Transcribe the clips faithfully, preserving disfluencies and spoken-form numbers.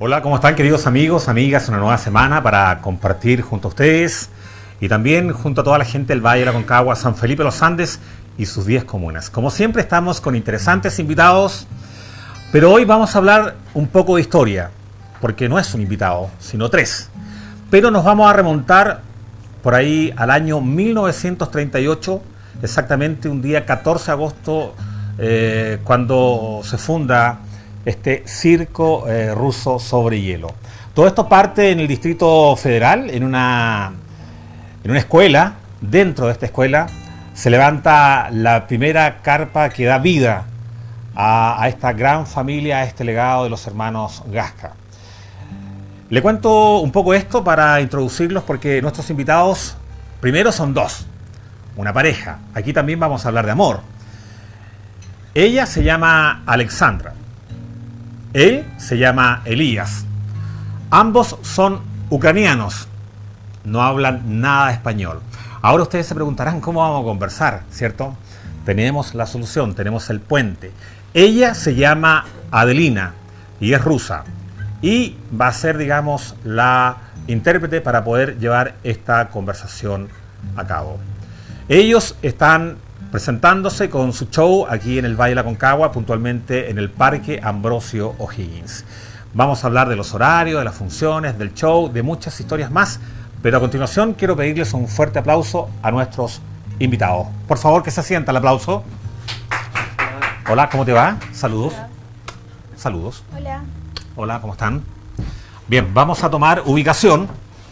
Hola, ¿cómo están, queridos amigos, amigas? Una nueva semana para compartir junto a ustedes y también junto a toda la gente del Valle de la Aconcagua, San Felipe de los Andes y sus diez comunas. Como siempre, estamos con interesantes invitados, pero hoy vamos a hablar un poco de historia, porque no es un invitado, sino tres. Pero nos vamos a remontar por ahí al año mil novecientos treinta y ocho, exactamente un día catorce de agosto, eh, cuando se funda este circo eh, ruso sobre hielo. Todo esto parte en el Distrito Federal, en una, en una escuela. Dentro de esta escuela se levanta la primera carpa que da vida a, a esta gran familia, a este legado de los hermanos Gasca. Le cuento un poco esto para introducirlos, porque nuestros invitados primero son dos, una pareja. Aquí también vamos a hablar de amor. Ella se llama Alexandra. Él se llama Elías. Ambos son ucranianos. No hablan nada español. Ahora ustedes se preguntarán cómo vamos a conversar, ¿cierto? Tenemos la solución, tenemos el puente. Ella se llama Adelina y es rusa. Y va a ser, digamos, la intérprete para poder llevar esta conversación a cabo. Ellos están presentándose con su show aquí en el Valle de la Aconcagua, puntualmente en el Parque Ambrosio O'Higgins. Vamos a hablar de los horarios, de las funciones, del show, de muchas historias más, pero a continuación quiero pedirles un fuerte aplauso a nuestros invitados. Por favor, que se sienta el aplauso. Hola, ¿cómo te va? Saludos. Hola. Saludos. Hola. Hola, ¿cómo están? Bien, vamos a tomar ubicación.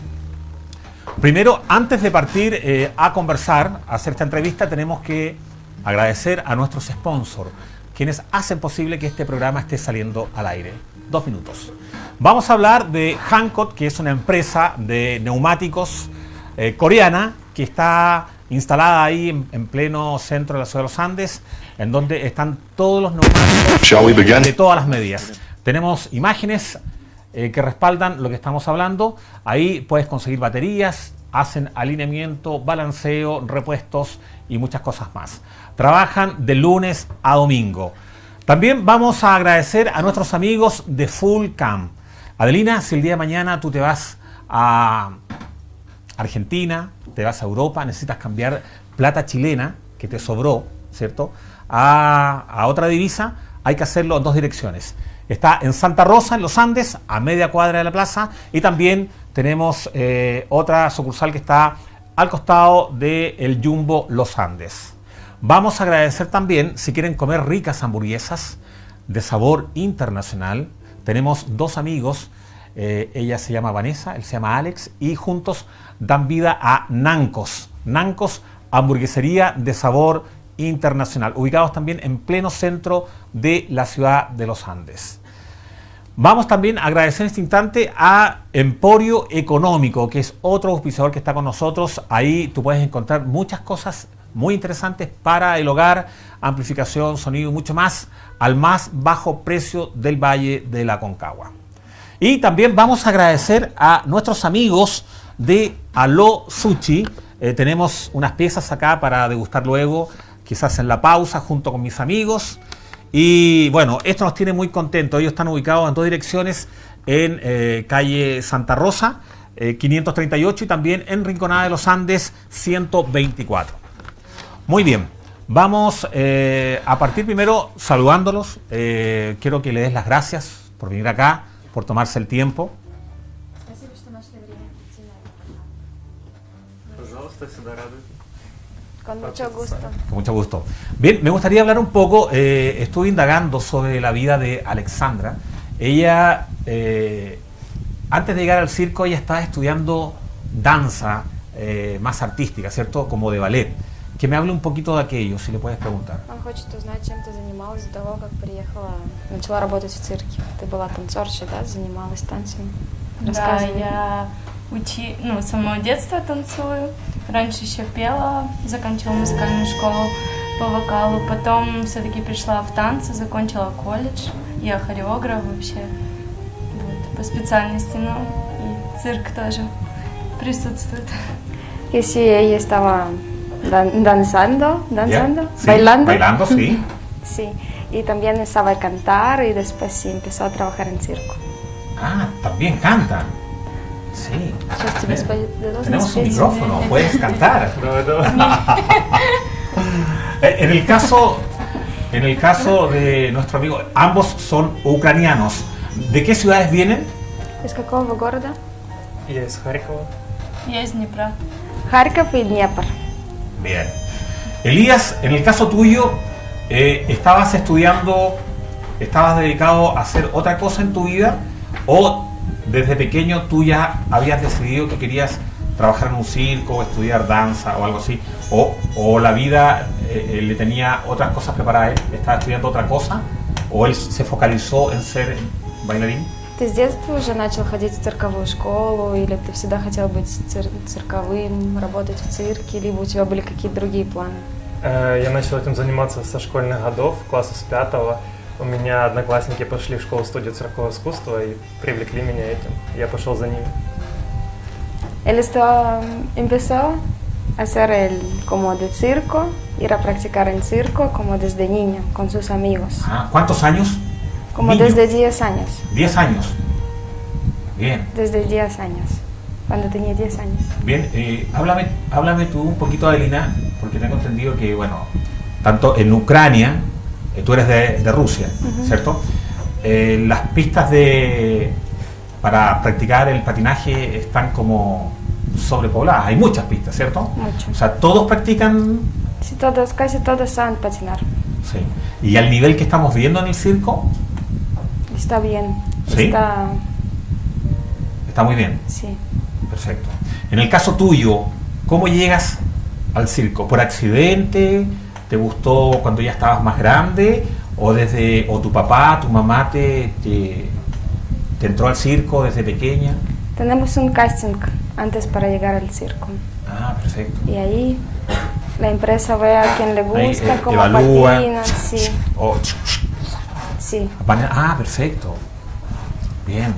Primero, antes de partir eh, a conversar, a hacer esta entrevista, tenemos que agradecer a nuestros sponsors, quienes hacen posible que este programa esté saliendo al aire. Dos minutos. Vamos a hablar de Hankook, que es una empresa de neumáticos eh, coreana, que está instalada ahí en, en pleno centro de la ciudad de los Andes, en donde están todos los neumáticos de todas las medidas. Tenemos imágenes Eh, que respaldan lo que estamos hablando. Ahí puedes conseguir baterías, hacen alineamiento, balanceo, repuestos y muchas cosas más. Trabajan de lunes a domingo. También vamos a agradecer a nuestros amigos de Full Cam. Adelina, si el día de mañana tú te vas a Argentina, te vas a Europa, necesitas cambiar plata chilena que te sobró, ¿cierto?, a, a otra divisa, hay que hacerlo en dos direcciones. Está en Santa Rosa, en los Andes, a media cuadra de la plaza, y también tenemos eh, otra sucursal que está al costado del Jumbo Los Andes. Vamos a agradecer también, si quieren comer ricas hamburguesas de sabor internacional, tenemos dos amigos, eh, ella se llama Vanessa, él se llama Alex, y juntos dan vida a Nancos. Nancos, hamburguesería de sabor internacional, ubicados también en pleno centro de la ciudad de los Andes. Vamos también a agradecer en este instante a Emporio Económico, que es otro auspiciador que está con nosotros. Ahí tú puedes encontrar muchas cosas muy interesantes para el hogar, amplificación, sonido y mucho más, al más bajo precio del Valle de la Aconcagua. Y también vamos a agradecer a nuestros amigos de Aló Sushi. Eh, tenemos unas piezas acá para degustar luego, quizás en la pausa, junto con mis amigos. Y bueno, esto nos tiene muy contentos. Ellos están ubicados en dos direcciones, en eh, calle Santa Rosa, eh, quinientos treinta y ocho, y también en Rinconada de los Andes, ciento veinticuatro. Muy bien, vamos eh, a partir primero saludándolos. Eh, quiero que le des las gracias por venir acá, por tomarse el tiempo. Con mucho gusto. Con mucho gusto. Bien, me gustaría hablar un poco, eh, estuve indagando sobre la vida de Alexandra. Ella, eh, antes de llegar al circo, ella estaba estudiando danza eh, más artística, ¿cierto? Como de ballet. Que me hable un poquito de aquello, si le puedes preguntar. Он хочет узнать, чем ты занималась до того, как приехала, начала работать в цирке. Ты была танцоршей, да? Занималась танцами? Да, я учи, ну, с самого детства танцую. Раньше еще пела, заканчивала музыкальную школу по вокалу. Потом все-таки пришла в танцы, закончила колледж. Я хореограф вообще, вот, по специальности, ну, и цирк тоже prisustuет. Y sí, ella estaba dan danzando, danzando, Yeah, sí, bailando. Bailando, sí. Sí, y también sabe cantar y después sí empezó a trabajar en circo. Ah, también canta. Sí. Сейчас тебе споет. Tenemos un micrófono, puedes cantar. En el caso, en el caso de nuestro amigo, ambos son ucranianos. ¿De qué ciudades vienen? Из какого города? Я из Харькова. Я из Днепра. Харьков и Днепр. Bien. Elías, en el caso tuyo, eh, ¿estabas estudiando, estabas dedicado a hacer otra cosa en tu vida? ¿O desde pequeño tú ya habías decidido que querías trabajar en un circo, o estudiar danza o algo así? ¿O, o la vida eh, le tenía otras cosas preparadas? ¿Estaba estudiando otra cosa? ¿O él se focalizó en ser bailarín? Ты с детства уже начал ходить в цирковую школу, или ты всегда хотел быть цир цирковым, работать в цирке, либо у тебя были какие-то другие планы? Я начал этим заниматься со школьных годов, класса с пятого. У меня одноклассники пошли в школу-студию циркового искусства и привлекли меня этим. Я пошел за ними. Él estaba, empezó a hacer el como de circo, ir a practicar en circo como desde niño, con sus amigos. Ah, ¿cuántos años? Como Niño. desde diez años. diez años. Bien. Desde diez años. Cuando tenía diez años. Bien, eh, háblame, háblame tú un poquito, Adelina, porque tengo entendido que, bueno, tanto en Ucrania, eh, tú eres de, de Rusia, uh-huh. ¿cierto? Eh, las pistas de para practicar el patinaje están como sobrepobladas, hay muchas pistas, ¿cierto? Mucho. O sea, ¿todos practican? Sí, todos, casi todos saben patinar. Sí. ¿Y al nivel que estamos viendo en el circo? Está bien. ¿Sí? Está... Está muy bien. Sí. Perfecto. En el caso tuyo, ¿cómo llegas al circo? ¿Por accidente? ¿Te gustó cuando ya estabas más grande? ¿O desde o tu papá, tu mamá te, te, te entró al circo desde pequeña? Tenemos un casting antes para llegar al circo. Ah, perfecto. Y ahí la empresa ve a quien le gusta, ahí, eh, cómo evalúa. patinan, sí. Oh, Sí. ah, perfecto. Bien.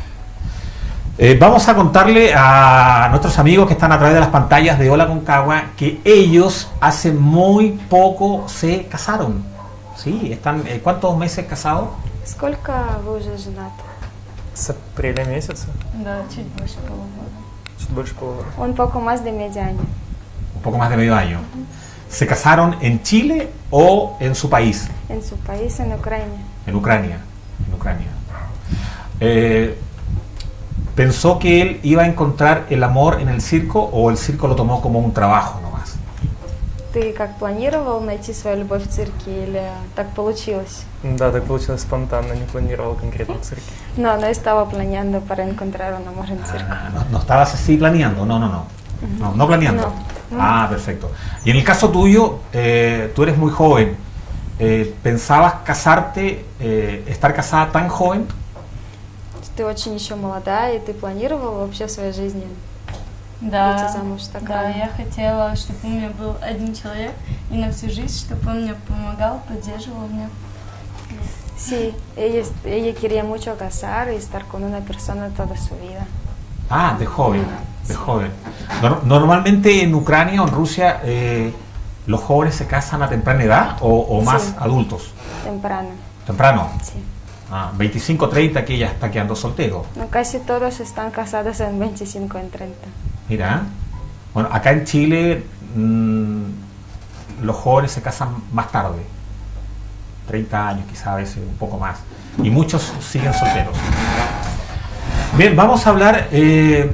Eh, vamos a contarle a nuestros amigos que están a través de las pantallas de Hola Concagua que ellos hace muy poco se casaron. Sí, están, eh, ¿cuántos meses casados? Сколько вы уже женаты? С апреля месяца, Да, чуть больше полугода. чуть больше полугода. Un poco más de medio año. Un poco más de medio año. ¿Se casaron en Chile o en su país? En su país, en Ucrania. En Ucrania. En Ucrania. Eh, ¿Pensó que él iba a encontrar el amor en el circo o el circo lo tomó como un trabajo nomás? Ты как планировал найти свою любовь в цирке или так получилось? Да, так получилось спонтанно, не планировал конкретно в цирке. No, no estaba planeando para encontrar un amor en circo. Ah, no, no estabas así planeando, no, no, no. No, no planeando. No. Ah, perfecto. Y en el caso tuyo, eh, tú eres muy joven. Eh, ¿Pensabas casarte, eh, estar casada tan joven? Ты очень еще молодая, и ты планировала вообще в своей жизни Да, выйти замуж так да, рано? я хотела, чтобы у меня был один человек и на всю жизнь, чтобы он мне помогал, поддерживал меня. Sí, ella, ella quería mucho casar y estar con una persona toda su vida. Ah, de joven, de joven. Nor- Normalmente en Ucrania o en Rusia, eh, ¿los jóvenes se casan a temprana edad o, o más Sí. adultos? Temprano, Temprano. sí. Ah, veinticinco, treinta que ya está quedando soltero. No, casi todos están casados en veinticinco, en treinta. Mira, bueno, acá en Chile mmm, los jóvenes se casan más tarde, treinta años quizás, a veces un poco más, y muchos siguen solteros. Bien, vamos a hablar, eh,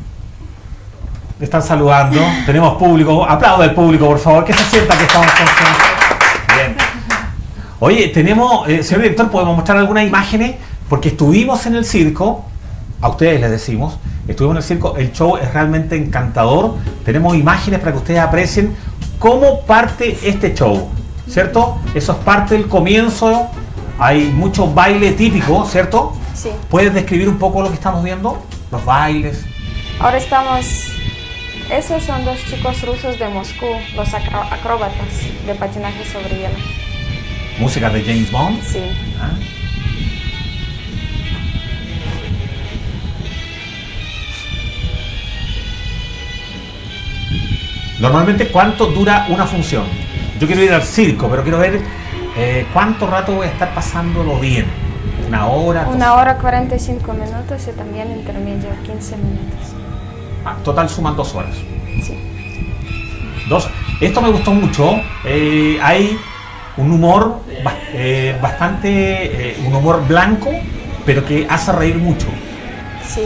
están saludando, tenemos público, aplauda al público por favor, que se sienta que estamos con... Bien. Oye, tenemos, eh, señor director, ¿podemos mostrar algunas imágenes? Porque estuvimos en el circo, a ustedes les decimos, estuvimos en el circo, el show es realmente encantador, tenemos imágenes para que ustedes aprecien cómo parte este show, ¿cierto? Eso es parte del comienzo, hay mucho baile típico, ¿cierto? Sí. ¿Puedes describir un poco lo que estamos viendo? Los bailes. Ahora estamos... Esos son dos chicos rusos de Moscú, los acro- acróbatas de patinaje sobre hielo. Música de James Bond. Sí. ¿Ah? Normalmente, ¿cuánto dura una función? Yo quiero ir al circo, pero quiero ver eh, cuánto rato voy a estar pasándolo bien. ¿Una hora? Una dos? hora cuarenta y cinco minutos y también intermedio quince minutos. Ah, total suman dos horas. Sí. Dos. Esto me gustó mucho. Eh, hay un humor ba- eh, bastante, eh, un humor blanco, pero que hace reír mucho. Sí.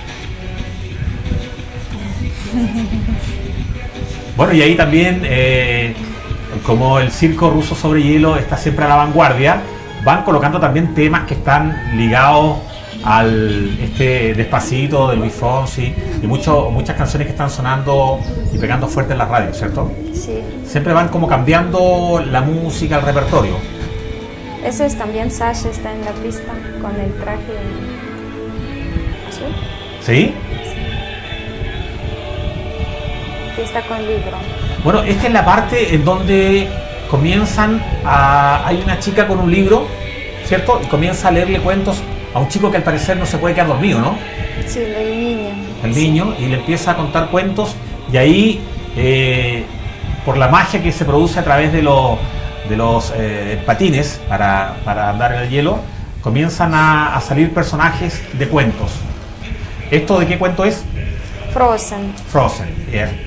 Bueno, y ahí también, eh, como el circo ruso sobre hielo está siempre a la vanguardia, van colocando también temas que están ligados al este Despacito de Luis Fonsi y mucho, muchas canciones que están sonando y pegando fuerte en las radios, ¿cierto? Sí. Siempre van como cambiando la música, el repertorio. Ese es también Sasha, está en la pista con el traje azul. ¿Sí? Que está con libro. Bueno, esta es la parte en donde comienzan a... Hay una chica con un libro, ¿cierto? Y comienza a leerle cuentos a un chico que al parecer no se puede quedar dormido, ¿no? Sí, el niño. El niño, y le empieza a contar cuentos, y ahí, eh, por la magia que se produce a través de, lo- de los eh, patines para, para andar en el hielo, comienzan a, a salir personajes de cuentos. ¿Esto de qué cuento es? Frozen. Frozen, bien.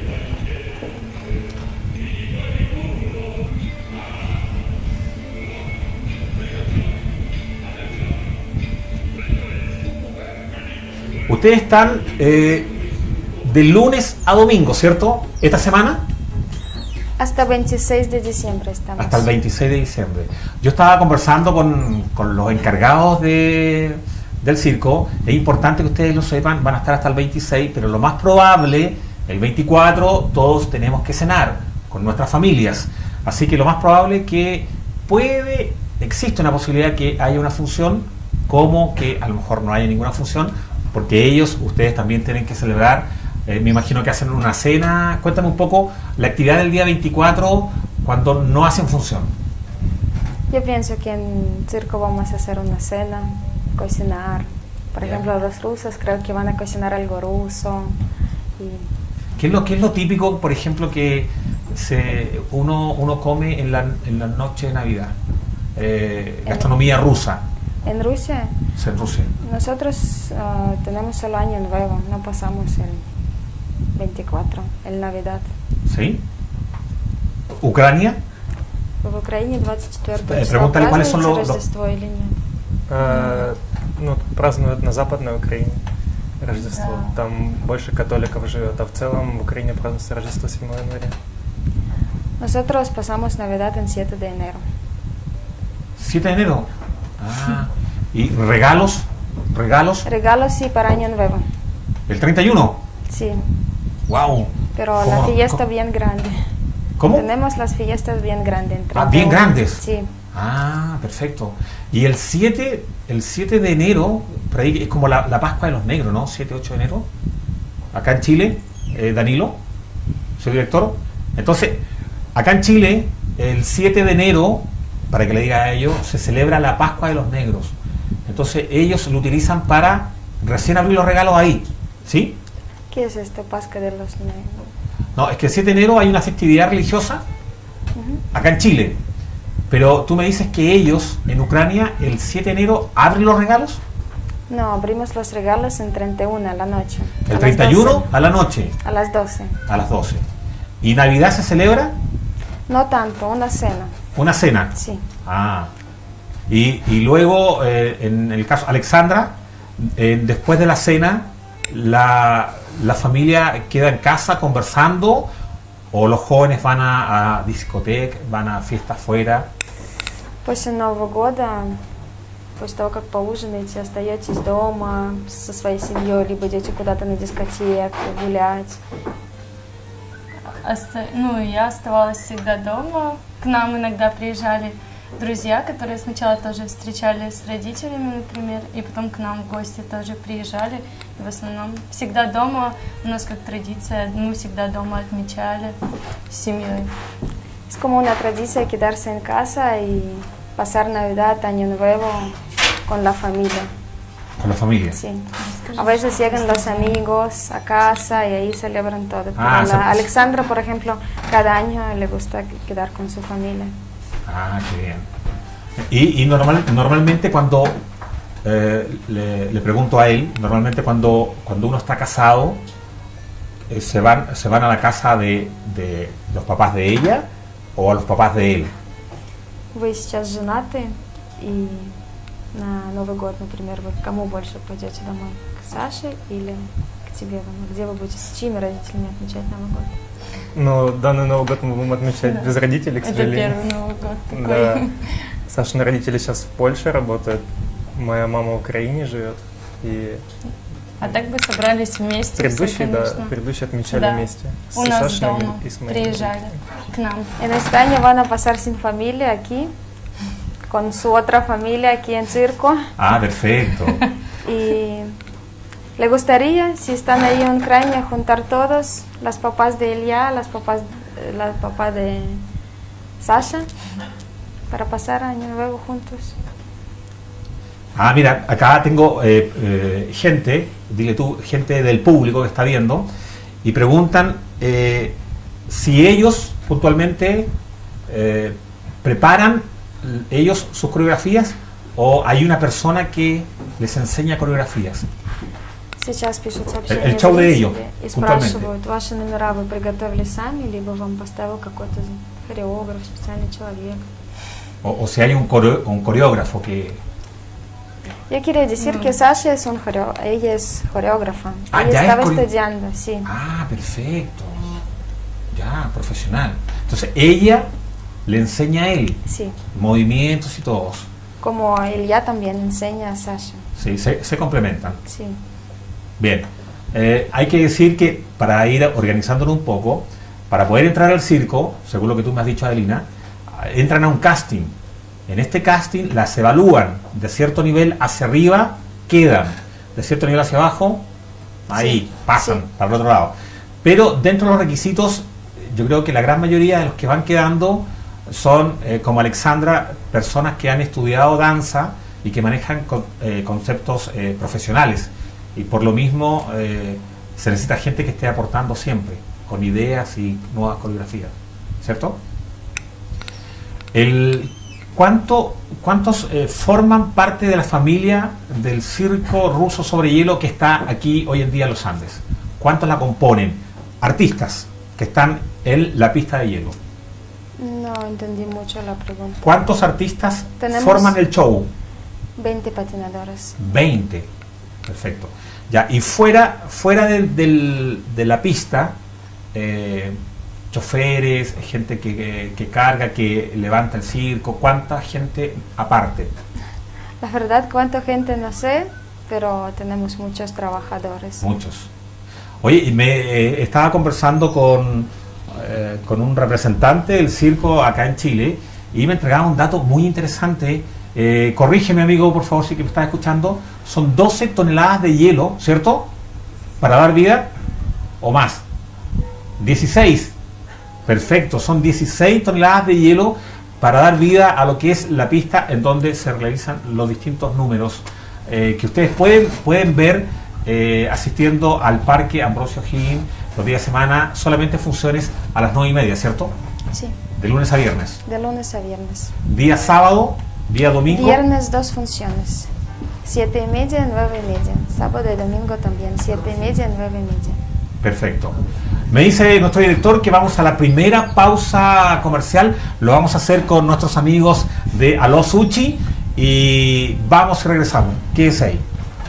Ustedes están eh, de lunes a domingo, ¿cierto? Esta semana Hasta veintiséis de diciembre estamos. hasta el veintiséis de diciembre. Yo estaba conversando con, con los encargados de, del circo. Es importante que ustedes lo sepan, van a estar hasta el veintiséis, pero lo más probable, el veinticuatro, todos tenemos que cenar con nuestras familias. Así que lo más probable que puede, existe una posibilidad que haya una función, como que a lo mejor no haya ninguna función, porque ellos, ustedes también tienen que celebrar, eh, me imagino que hacen una cena. Cuéntame un poco la actividad del día veinticuatro cuando no hacen función. Yo pienso que en circo vamos a hacer una cena, cocinar. Por Bien. ejemplo, los rusos creo que van a cocinar algo ruso. Y ¿Qué es lo, qué es lo típico, por ejemplo, que se, uno, uno come en la, en la noche de Navidad? Eh, gastronomía rusa, en Rusia, es en Rusia. nosotros ah, tenemos solo Año Nuevo, no pasamos el veinticuatro, el Navidad. ¿Sí? ¿Ucrania? В Украине двадцать четвёртого Eh, числа pregúntale cuáles son празднуется los- los- Рождество или нет? А, ну, празднуют на Западной Украине Рождество. Да. Там больше католиков живет, а в целом в Украине празднуется Рождество седьмого января. Nosotros pasamos Navidad en siete de enero. ¿siete de enero? Ah, ¿y regalos? ¿Regalos? Regalos sí para Año Nuevo, ¿El treinta y uno? sí, ¡Wow! pero ¿Cómo- la fiesta cómo- bien grande. ¿Cómo? Tenemos las fiestas bien grandes. en Ah, bien treinta y uno. grandes. Sí, Ah, perfecto. Y el siete, el siete de enero, por ahí es como la, la Pascua de los Negros, ¿no? siete, ocho de enero. Acá en Chile, eh, Danilo, su director. Entonces, acá en Chile, el siete de enero, para que le diga a ellos, se celebra la Pascua de los Negros. Entonces, ellos lo utilizan para recién abrir los regalos ahí. ¿Sí? ¿qué es esto? Pascua de los Negros. No, es que el siete de enero hay una festividad religiosa Ujú. acá en Chile. Pero tú me dices que ellos, en Ucrania, el siete de enero abren los regalos. No, abrimos los regalos en treinta y uno a la noche. a El las treinta y uno doce. a la noche, A las doce. a las doce. ¿Y Navidad se celebra? No tanto, una cena. Una cena. Sí. Ah. Y, y luego, eh, en el caso Alexandra, eh, después de la cena, la, la familia queda en casa conversando, o los jóvenes van a, a discoteca, van a fiestas afuera. После Нового года, после того, как поужинаете, остаетесь дома со своей семьей, либо идете куда-то на дискотеку, гулять. Оста- Ну, я оставалась всегда дома. К нам иногда приезжали друзья, которые сначала тоже встречались с родителями, например, и потом к нам в гости тоже приезжали. И в основном всегда дома, у нас как традиция, мы всегда дома отмечали с семьей. Es como una tradición quedarse en casa y pasar Navidad, Año Nuevo con la familia. Con la familia. Sí. A veces llegan los amigos a casa y ahí celebran todo. Pero Ah, la se- Alexandra, por ejemplo, cada año le gusta quedar con su familia. Ah, qué bien. Y, y normal, normalmente cuando eh, le, le pregunto a él, normalmente cuando, cuando uno está casado, eh, se, van, se van a la casa de, de los papás de ella o a los papás de él. Вы сейчас женаты, и на Новый год, например, вы к кому больше пойдете домой? К Саше или к тебе домой? Где вы будете, с чьими родителями отмечать Новый год? Но данный Новый год мы будем отмечать Да. без родителей, к Это сожалению. первый Новый год такой. Да. Сашины родители сейчас в Польше работают. Моя мама в Украине живет. И А так бы собрались вместе. предыдущие, все, да, конечно. предыдущие отмечали Да. вместе. У С нас Сашиной дома и с моими приезжали родителями. к нам. En España van a pasar sin familia aquí, con su otra familia aquí en Circo. Ah, perfecto. Y le gustaría, si están ahí en Ucrania, juntar todos, las papás de Ilya, las papás, eh, la papá de Sasha, para pasar Año Nuevo juntos. Ah, mira, acá tengo eh, eh, gente, dile tú, gente del público que está viendo, y preguntan eh, si ellos puntualmente eh, preparan ellos sus coreografías o hay una persona que les enseña coreografías. Сейчас пишут El- сообщения el show de зрители ellos, и puntualmente. спрашивают, ваши номера вы приготовили сами, либо вам поставил какой-то хореограф, специальный человек. O, o si hay un, coreo- un coreógrafo que... Yo quería decir que Sasha es un coreo, ella es coreógrafa. Ah, ella ya es estaba core- estudiando, sí. Ah, perfecto. Ya, profesional. Entonces ella le enseña a él Sí. movimientos y todos. Como Ilya también enseña a Sasha. Sí, se, se complementan. Sí. Bien, eh, hay que decir que para ir organizándolo un poco, para poder entrar al circo, según lo que tú me has dicho, Adelina, entran a un casting. En este casting las evalúan de cierto nivel hacia arriba, quedan, de cierto nivel hacia abajo, ahí, Sí, pasan sí. para el otro lado. Pero dentro de los requisitos, yo creo que la gran mayoría de los que van quedando son, eh, como Alexandra, personas que han estudiado danza y que manejan con- eh, conceptos eh, profesionales. Y por lo mismo eh, se necesita gente que esté aportando siempre, con ideas y nuevas coreografías, ¿cierto? El, ¿cuánto, ¿Cuántos eh, forman parte de la familia del circo ruso sobre hielo que está aquí hoy en día en los Andes? ¿Cuántos la componen? Artistas que están en la pista de hielo. No entendí mucho la pregunta. ¿Cuántos artistas Tenemos- forman el show? veinte patinadores. veinte. Perfecto. Ya, y fuera, fuera de, del- de la pista, eh, choferes, gente que, que- que carga, que levanta el circo, ¿cuánta gente aparte? La verdad, cuánta gente no sé, pero tenemos muchos trabajadores. Muchos. Oye, y me eh, estaba conversando con, eh, con un representante del circo acá en Chile y me entregaba un dato muy interesante. Eh, corrígeme, amigo, por favor, si que me estás escuchando. Son doce toneladas de hielo, ¿cierto? Para dar vida, o más. dieciséis. Perfecto, son dieciséis toneladas de hielo para dar vida a lo que es la pista en donde se realizan los distintos números eh, que ustedes pueden, pueden ver eh, asistiendo al Parque Ambrosio O'Higgins los días de semana, solamente funciones a las nueve y media, ¿cierto? Sí, De lunes a viernes. de lunes a viernes. Día sábado, día domingo. Viernes dos funciones. Siete y media, nueve y media. Sábado y domingo también. Siete y media, nueve y media. Perfecto. Me dice nuestro director que vamos a la primera pausa comercial. Lo vamos a hacer con nuestros amigos de Aló Sushi y vamos y regresamos. Quédese ahí.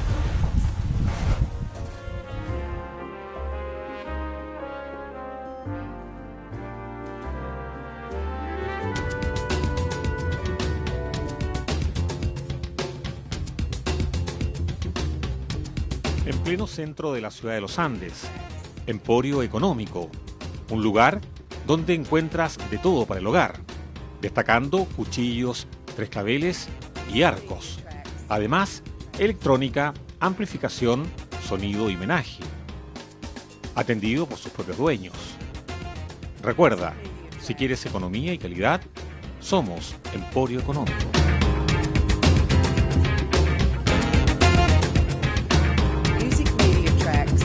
En pleno centro de la ciudad de los Andes, Emporio Económico, un lugar donde encuentras de todo para el hogar, destacando cuchillos, tres claveles y arcos. Además, electrónica, amplificación, sonido y menaje. Atendido por sus propios dueños. Recuerda, si quieres economía y calidad, somos Emporio Económico. Music Media Tracks.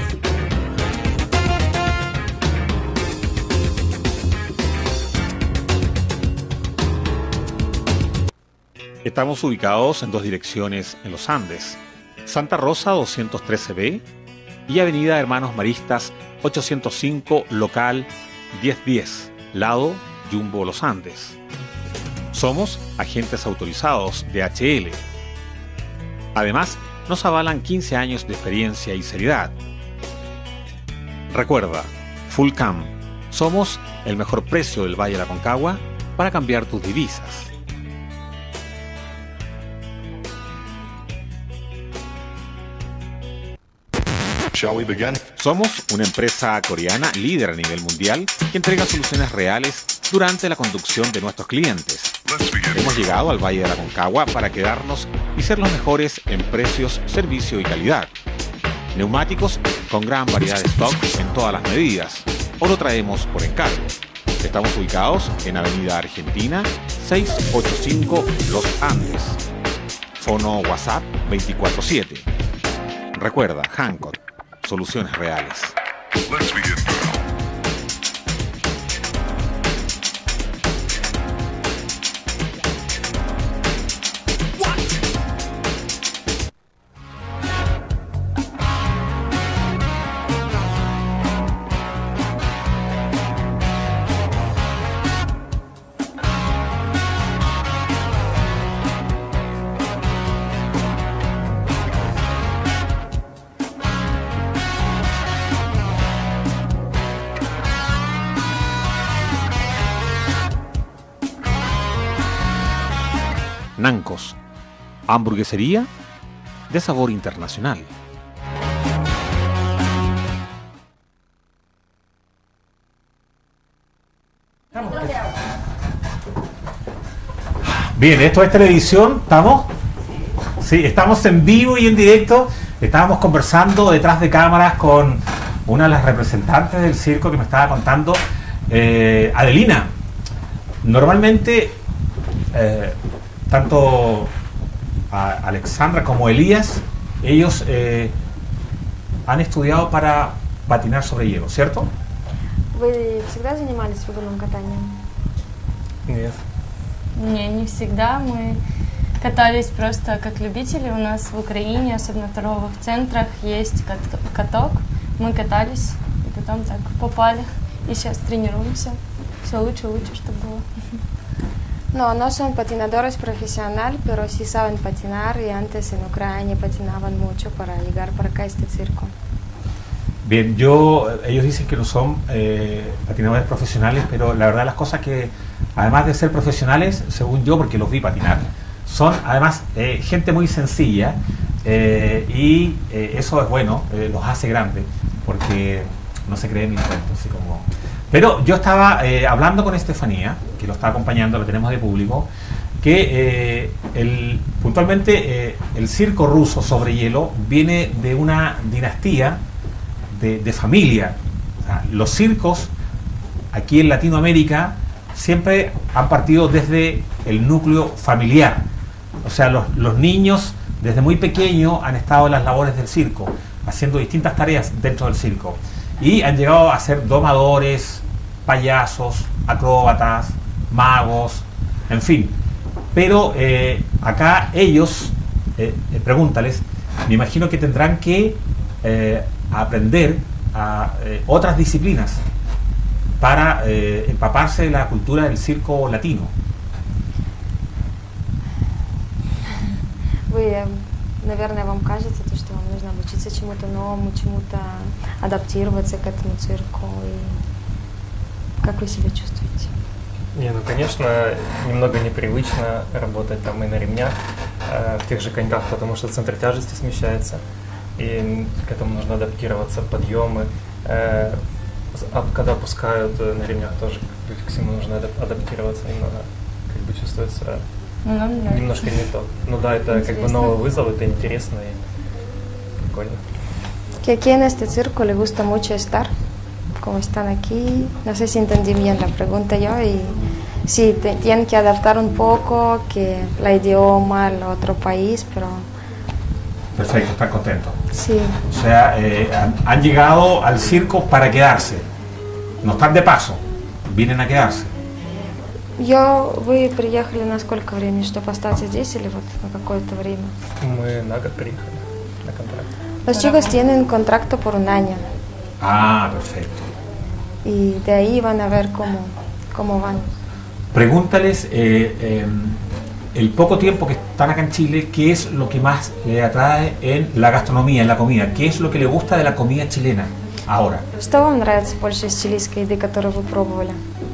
Estamos ubicados en dos direcciones en los Andes, Santa Rosa doscientos trece B y Avenida Hermanos Maristas ochocientos cinco, local diez diez, lado Jumbo Los Andes. Somos agentes autorizados de H L. Además, nos avalan quince años de experiencia y seriedad. Recuerda, Fullcam, somos el mejor precio del Valle de la Aconcagua para cambiar tus divisas. Shall we begin? Somos una empresa coreana líder a nivel mundial que entrega soluciones reales durante la conducción de nuestros clientes. Let's begin. Hemos llegado al Valle de la Aconcagua para quedarnos y ser los mejores en precios, servicio y calidad. Neumáticos con gran variedad de stock en todas las medidas, o lo traemos por encargo. Estamos ubicados en Avenida Argentina seiscientos ochenta y cinco Los Andes. Fono WhatsApp veinticuatro siete. Recuerda, Hancock, soluciones reales. Let's begin. Nancos, hamburguesería de sabor internacional. Bien, esto es televisión, ¿estamos? Sí, estamos en vivo y en directo. Estábamos conversando detrás de cámaras con una de las representantes del circo que me estaba contando, eh, Adelina. Normalmente, eh, tanto a Alexandra como Elías, ellos eh, han estudiado para patinar sobre hielo, ¿cierto? Вы всегда занимались фигурным катанием? Нет. Не, не всегда. Мы катались просто как любители. У нас в Украине, особенно в торговых центрах, есть кат- каток. Мы катались и потом так попали. И сейчас тренируемся. Все лучше и лучше, чтобы было. No, no son patinadores profesionales, pero sí saben patinar y antes en Ucrania patinaban mucho para llegar para acá a este circo. Bien, yo, ellos dicen que no son eh, patinadores profesionales, pero la verdad las cosas que, además de ser profesionales, según yo, porque los vi patinar, son además eh, gente muy sencilla eh, y eh, eso es bueno, eh, los hace grandes, porque no se creen ni cuentos, así como... Pero yo estaba eh, hablando con Estefanía, que lo está acompañando, lo tenemos de público, que eh, el, puntualmente eh, el circo ruso sobre hielo viene de una dinastía de, de familia. O sea, los circos aquí en Latinoamérica siempre han partido desde el núcleo familiar. O sea, los, los niños desde muy pequeños han estado en las labores del circo, haciendo distintas tareas dentro del circo. Y han llegado a ser domadores, payasos, acróbatas, magos, en fin. Pero eh, acá ellos, eh, eh, pregúntales, me imagino que tendrán que eh, aprender a eh, otras disciplinas para eh, empaparse de la cultura del circo latino. Вы, э, наверное, вам кажется, то, что вам нужно обучиться чему-то новому, чему-то адаптироваться к этому цирку. И как вы себя чувствуете? Не, ну конечно, немного непривычно работать там и на ремнях, э, в тех же коньках, потому что центр тяжести смещается, и к этому нужно адаптироваться, подъемы. Э, а когда опускают э, на ремнях, тоже к всему нужно адап- адаптироваться немного, как бы чувствуется Ну, нам нравится. немножко не то. Ну да, это как бы Интересно. новый вызов, это интересно и прикольно. Que aquí en este circo le gusta mucho estar, como están aquí. No sé si entendí bien la pregunta yo. Y sí, te- tienen que adaptar un poco, que la idioma, el otro país, pero Perfecto, están contentos. sí. O sea, eh, han, han llegado al circo para quedarse. No están de paso, vienen a quedarse. Yo, вы приехали на сколько времени, чтобы остаться здесь или вот на какое-то время? Мы на год приехали на контракт. Los chicos tienen contrato por un año Ah, perfecto. y de ahí van a ver cómo, cómo van. Pregúntales eh, eh, el poco tiempo que están acá en Chile, ¿qué es lo que más le atrae en la gastronomía, en la comida? ¿Qué es lo que le gusta de la comida chilena ahora? Что вам нравится больше из чилийской еды, которую вы пробовали?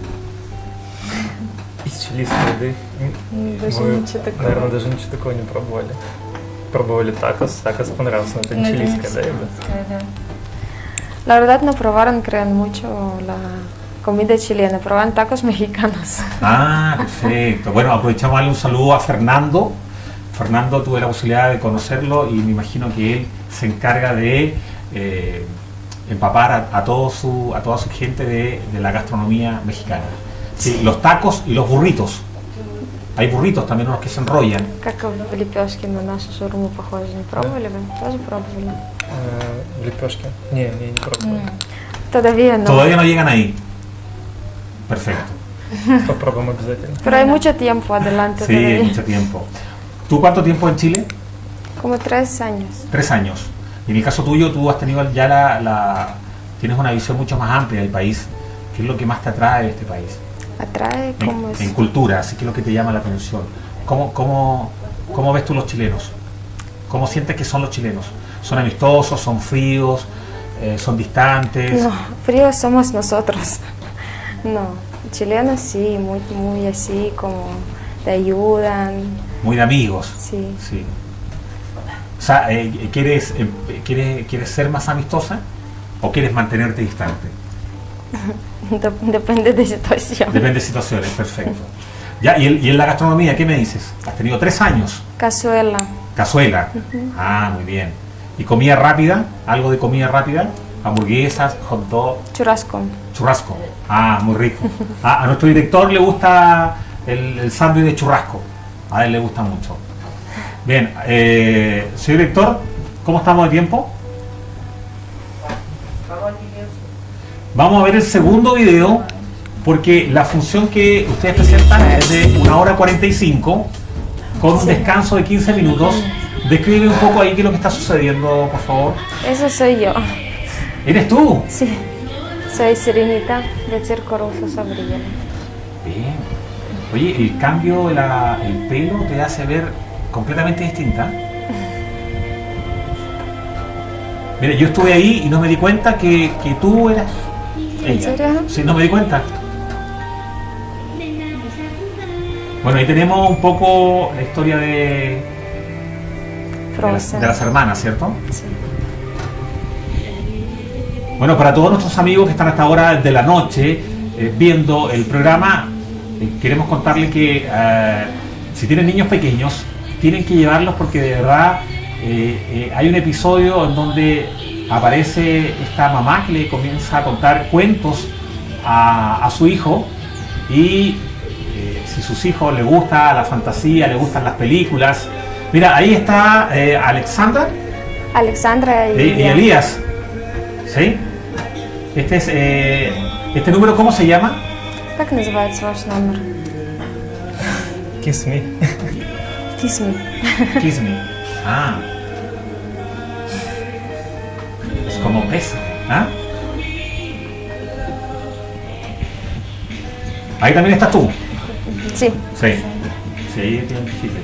Из чилийской еды м, Даже мы, ничего такого. наверное, даже ничего такого не пробовали. Пробовали такос, такос понравился, но это не Ну, это не чилийская, да, еда? чилийская, да. La verdad no probaron, crean mucho la comida chilena, probaron tacos mexicanos. Ah, perfecto. Bueno, aprovechamos a darle un saludo a Fernando. Fernando, tuve la posibilidad de conocerlo y me imagino que él se encarga de eh, empapar a, a, todo su, a toda su gente de, de la gastronomía mexicana. Sí, los tacos y los burritos. Hay burritos también, unos que se enrollan. Как в лепешке на нашу шаурму похоже, не пробовали вы? Тоже пробовали? Э, в лепешке? Не, не, не пробовали. Todavía no. Todavía no llegan ahí. Perfecto. Попробуем обязательно. Pero hay mucho tiempo adelante Sí, hay todavía. mucho tiempo. ¿Tú cuánto tiempo en Chile? Como tres años. Tres años. Y en el caso tuyo, tú has tenido ya la, la... tienes una visión mucho más amplia del país. ¿Qué es lo que más te atrae de este país? Atrae En, como es. en cultura, así que es lo que te llama la atención. ¿Cómo, cómo, cómo ves tú los chilenos? ¿Cómo sientes que son los chilenos? ¿Son amistosos, son fríos, eh, son distantes? No, fríos somos nosotros. No, chilenos sí, muy, muy así, como te ayudan. Muy de amigos. Sí. Sí. O sea, eh, ¿quieres, eh, ¿quieres, ¿quieres ser más amistosa o quieres mantenerte distante? Dep- Depende de situación. Depende de situaciones, perfecto. Ya, ¿y, el- y en la gastronomía qué me dices? Has tenido tres años. Cazuela. Cazuela. Ah, muy bien. ¿Y comida rápida? ¿Algo de comida rápida? Hamburguesas, hot dog, Churrasco. churrasco. Ah, muy rico. Ah, a nuestro director le gusta el, el sándwich de churrasco. A él le gusta mucho. Bien, eh, señor director, ¿cómo estamos de tiempo? Vamos a ver el segundo video porque la función que ustedes presentan es de una hora cuarenta y cinco con un descanso de quince minutos. Describe un poco ahí qué es lo que está sucediendo, por favor. Eso soy yo. ¿Eres tú? Sí. Soy Sirenita de Circo Ruso Sabrina. Bien. Oye, el cambio del el pelo te hace ver completamente distinta. Mira, yo estuve ahí y no me di cuenta que, que tú eras ¿En ella. serio? Sí, no me di cuenta. Bueno, ahí tenemos un poco la historia de, de, las, Frozen. de las hermanas, ¿cierto? Sí. Bueno, para todos nuestros amigos que están hasta ahora de la noche eh, viendo el programa, eh, queremos contarles que eh, si tienen niños pequeños, tienen que llevarlos porque de verdad eh, eh, hay un episodio en donde aparece esta mamá que le comienza a contar cuentos a, a su hijo y eh, si a sus hijos les gusta la fantasía, les gustan las películas. Mira, ahí está eh, Alexandra Alexandra y, y, y Elías. ¿Sí? Este es eh, este número, ¿cómo se llama? Как называется ваш номер? Kiss me. Kiss me. Kiss me. Ah. Es como pesa. ¿Ah? Ahí también estás tú. Sí. Sí. Sí, ahí te identifico.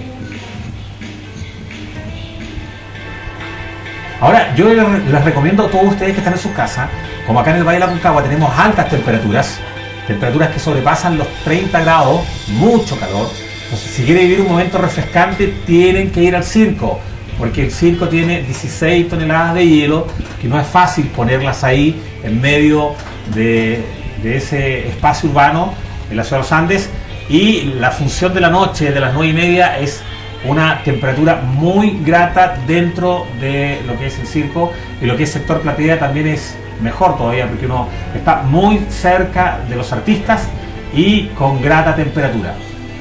Ahora, yo les, les recomiendo a todos ustedes que están en sus casas, como acá en el Valle de la Aconcagua tenemos altas temperaturas, temperaturas que sobrepasan los treinta grados, mucho calor. Entonces, si quieren vivir un momento refrescante, tienen que ir al circo, porque el circo tiene dieciséis toneladas de hielo, que no es fácil ponerlas ahí en medio de, de ese espacio urbano en la ciudad de los Andes, y la función de la noche, de las nueve y media, es una temperatura muy grata dentro de lo que es el circo, y lo que es sector platea también es mejor todavía porque uno está muy cerca de los artistas y con grata temperatura.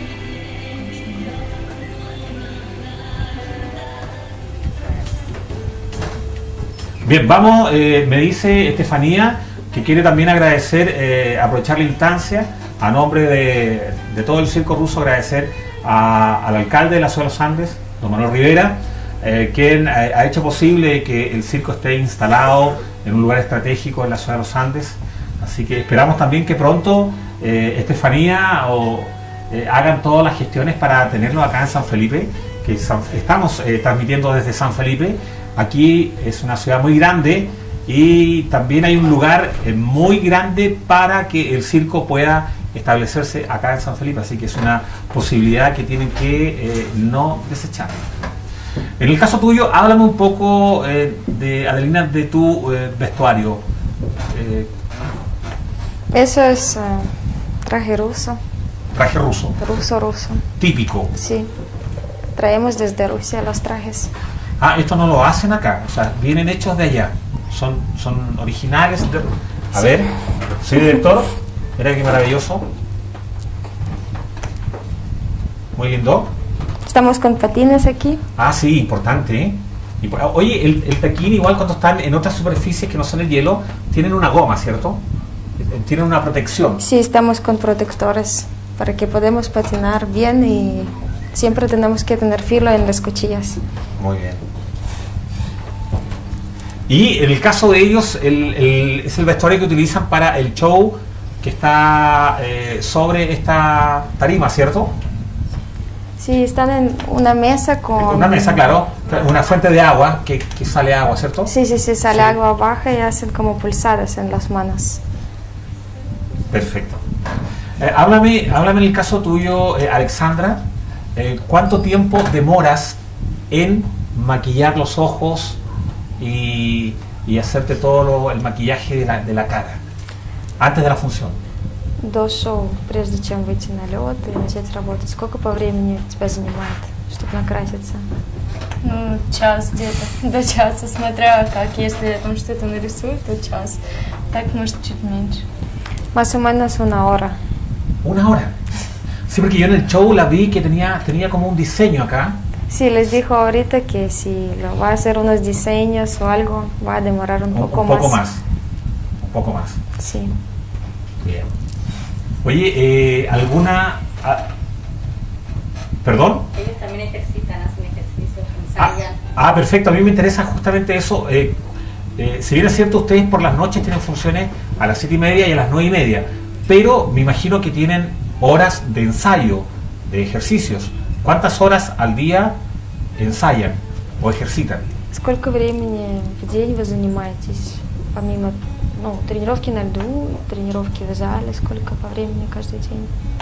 Bien, vamos, eh, me dice Estefanía que quiere también agradecer, eh, aprovechar la instancia a nombre de, de todo el circo ruso agradecer a- al alcalde de la ciudad de los Andes, don Manuel Rivera, eh, quien eh, ha hecho posible que el circo esté instalado en un lugar estratégico en la ciudad de los Andes. Así que esperamos también que pronto eh, Estefanía o eh, hagan todas las gestiones para tenerlo acá en San Felipe, que San- estamos eh, transmitiendo desde San Felipe. Aquí es una ciudad muy grande y también hay un lugar eh, muy grande para que el circo pueda establecerse acá en San Felipe, así que es una posibilidad que tienen que eh, no desechar. En el caso tuyo, háblame un poco, eh, de Adelina, de tu eh, vestuario. Eh, Eso es eh, traje ruso, traje ruso, ruso, ruso. típico. Sí. Traemos desde Rusia los trajes. Ah, esto no lo hacen acá, o sea, vienen hechos de allá. Son, son originales de... A ver, soy director. Mira qué maravilloso. Muy lindo. Estamos con patines aquí. Ah, sí, importante, ¿eh? Y por- oye, el, el taquín, igual cuando están en otras superficies que no son el hielo, tienen una goma, ¿cierto? Eh, Tienen una protección. Sí, estamos con protectores para que podamos patinar bien y siempre tenemos que tener filo en las cuchillas. Muy bien. Y en el caso de ellos, el, el- es el vestuario que utilizan para el show que está eh, sobre esta tarima, ¿cierto? Sí, están en una mesa con... Una mesa, claro, una fuente de agua, que, que sale agua, ¿cierto? Sí, sí, sí, sale Sí. agua baja y hacen como pulsadas en las manos. Perfecto. Eh, háblame, háblame en el caso tuyo, eh, Alexandra, eh, ¿cuánto tiempo demoras en maquillar los ojos y, y hacerte todo lo- el maquillaje de la, de la cara antes de la función? До шоу, прежде чем выйти на лед и начать работать. Сколько по времени тебя занимает, чтобы накраситься? Ну, час где-то, до часа, смотря как. Если я там что-то нарисую, то час. Так, может, чуть меньше. Más o menos una hora. Una hora. Sí, porque yo en el show la vi que tenía, tenía como un diseño acá. Sí, les dijo ahorita que si lo va a hacer unos diseños o algo, va a demorar un Un, poco, un poco más. más. Un poco más. Sí. Bien. Oye, eh, ¿alguna... ah, ¿Perdón? Ellos también ejercitan, hacen ejercicios, Ah, ensayan. ah, perfecto. A mí me interesa justamente eso. Eh, eh, si bien es cierto, ustedes por las noches tienen funciones a las siete y media y a las nueve y media, pero me imagino que tienen horas de ensayo, de ejercicios. ¿Cuántas horas al día ensayan o ejercitan? Сколько времени в день вы занимаетесь, помимо ну, тренировки на льду, тренировки в зале, сколько по времени каждый день?